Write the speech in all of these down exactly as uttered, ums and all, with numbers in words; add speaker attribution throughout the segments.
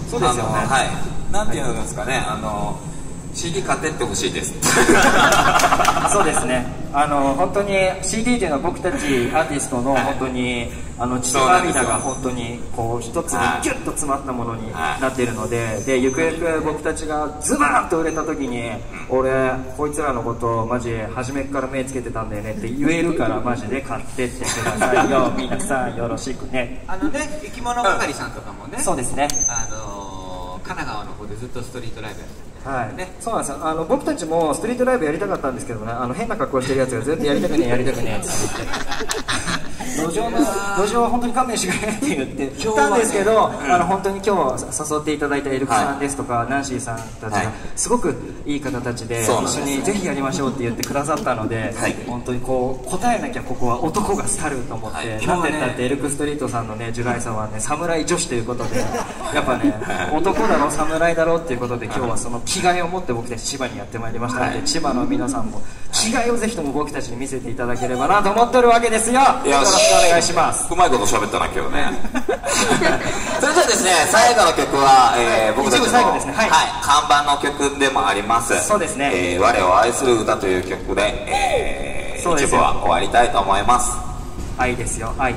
Speaker 1: そうですよね。
Speaker 2: はい、なんていうんですかね、あの シーディー 買ってってほしいです。
Speaker 1: そうですね。あの本当に シーディー というのは僕たちアーティストの本当に、はい、あの血と涙が本当にこう一つにギュッと詰まったものになっているので、でゆくゆく僕たちがズバーンと売れた時に、俺こいつらのことをマジ初めから目つけてたんだよねって言えるから、マジで買ってってくださいよ。皆さんよろしくね。
Speaker 3: あのね、生き物係さんとかもね、
Speaker 1: そうですね、
Speaker 3: あのー、神奈川の方でずっとストリートライブやってる。
Speaker 1: はいね、そうなんですよ。あの僕たちもストリートライブやりたかったんですけどね、あの変な格好してるやつがずっとやりたくねえやりたくねえって言って路上の路上は本当に勘弁してくれって言って言ったんですけど、あの本当に今日誘っていただいたエルクさんですとか、はい、ナンシーさんたちがすごくいい方たちで、はい、一緒にぜひやりましょうって言ってくださったので、はい、本当にこう答えなきゃここは男が去ると思って、はい、なんでだってエルクストリートさんのねジュライさんはね侍女子ということで、やっぱね男だろ侍だろっていうことで、今日はその着替えを持って僕たち千葉にやってまいりましたので、はい、千葉の皆さんも着替えをぜひとも僕たちに見せていただければなと思ってるわけですよ。よろしくお願いします。
Speaker 2: うまいこと喋ったな今日ね。それじゃあですね、最後の曲は、えー、僕たちの、
Speaker 1: 最後ですね、はい
Speaker 2: はい、看板の曲でもあります。
Speaker 1: そうですね、
Speaker 2: えー、我を愛する歌という曲で、えー、一部は終わりたいと思います。
Speaker 1: 愛ですよ、愛。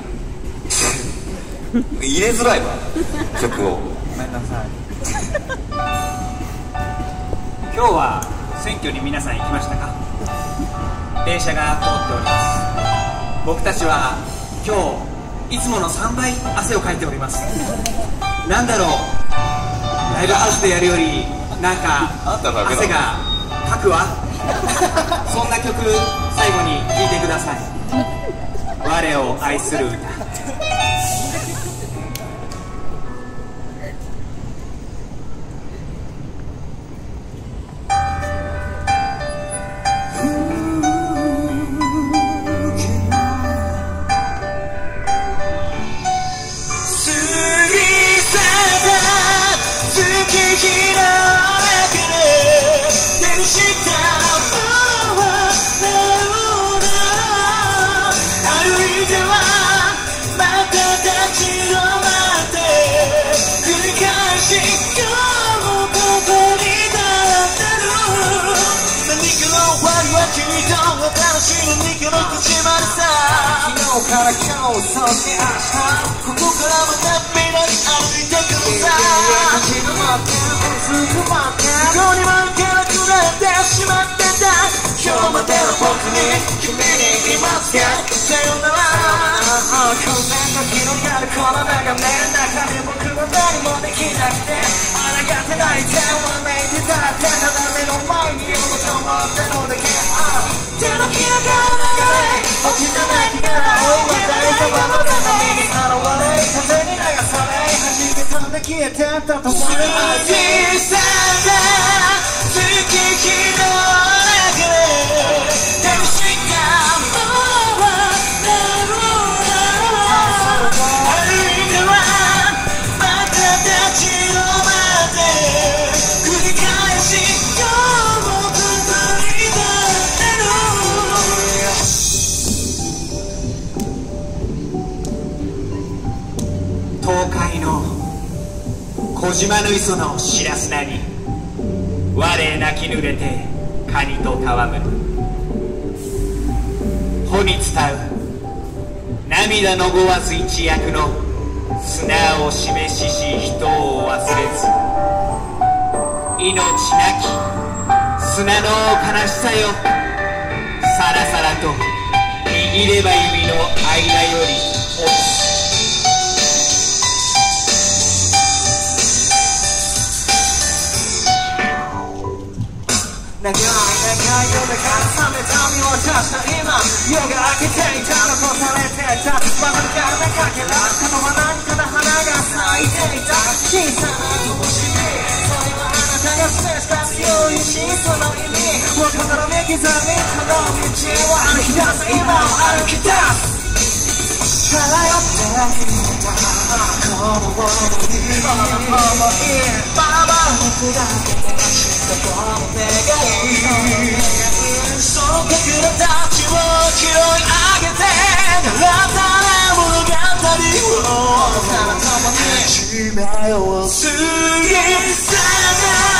Speaker 2: 入れづらいわ曲を。
Speaker 1: ごめんなさい。
Speaker 3: 今日は選挙に皆さん行きましたか？電車が通っております。僕たちは今日いつものさんばい汗をかいております。なんだろう、ライブハウスでやるよりなんか汗がかくわ。そんな曲最後に聴いてください。我を愛する歌。昨日から今日、そして明日、ここからまた未来歩いてくるさ。立ち止まってうずくまってどこにも行けなくなってしまってた。今日までの僕に君に言いますか、さよなら。こんな時の夜、この眺めの中で僕は何もできなくて、あらがって泣いてわめいてたって、ただ目の前にいると思ったのだけ。手のひらが流れ落ちた泣きから誰かはまた波に現れ、風に流され初めて消えてったと思う。過ぎ去った月日の中で手にしたものは何もない。歩いてはまた立ち止まって繰り返し今日も続いた。東海の小島の磯の白砂に我泣き濡れてカニと戯る。穂に伝う涙のごわず一躍の砂を示しし人を忘れず、命なき砂の悲しさよ、さらさらと握れば指の間より落ち。長い長い夜から覚めた見渡した今、夜が明けていた残されてたまだからかけらったのは何かの花が咲いていた小さな灯火、それはあなたが示した強い真その意味を心め刻み、この道を歩き出す、今を歩き出す。漂っていたこの想い、この想い、バラバラに砕けてその願い、その隠れた血を拾い上げて新たな物語を離さな共に夢を過ぎ去らない